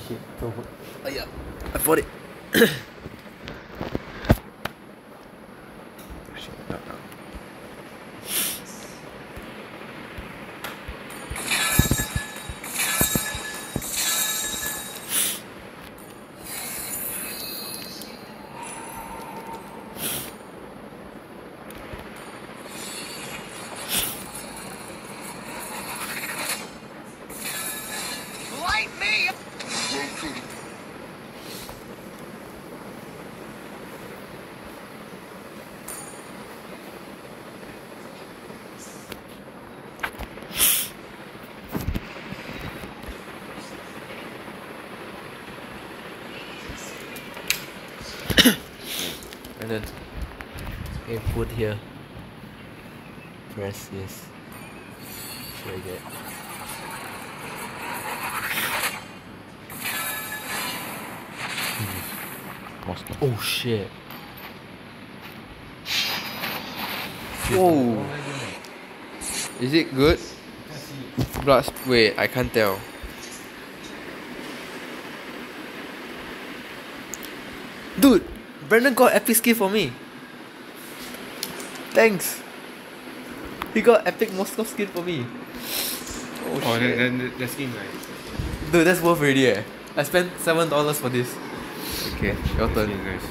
shit, don't work. Oh yeah, I bought it. Shit, no. Light me up! And then input here. Press this. Should I get? Oh shit. Whoa. Is it good? Blood. Wait, I can't tell. Dude, Brandon got epic skin for me. Thanks. He got epic Moskov skin for me. Oh shit. Then the skin right. Dude, that's worth already eh. I spent $7 for this. Okay, your turn. Skin nice.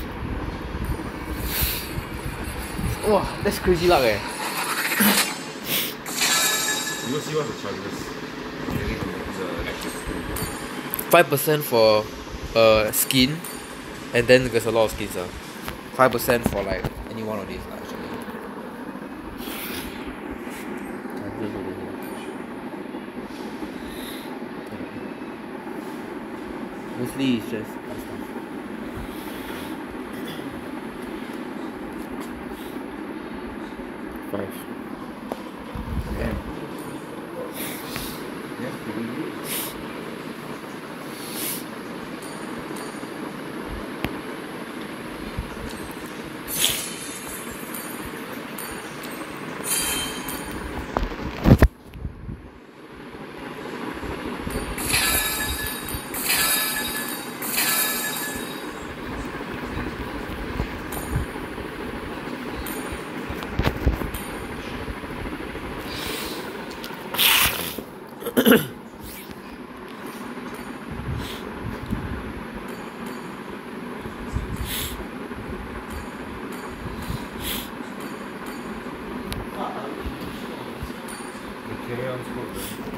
Wow, that's crazy luck eh. You will see what's the chances. Maybe it's active. 5% for skin, and then there's a lot of skins. 5% for like any one of these actually. Mostly it's just stuff. Five. Okay. Carry on scope.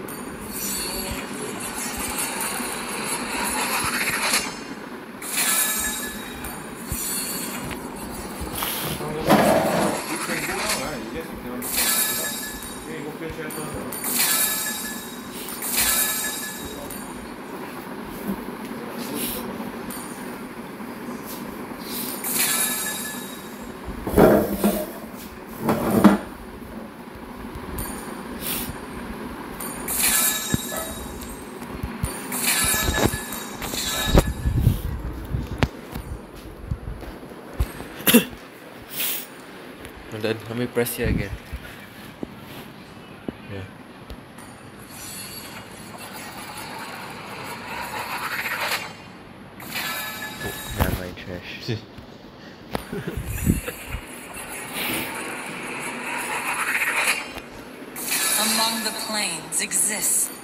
And then let me press here again. Yeah. Oh, never mind, trash. Among the plains exists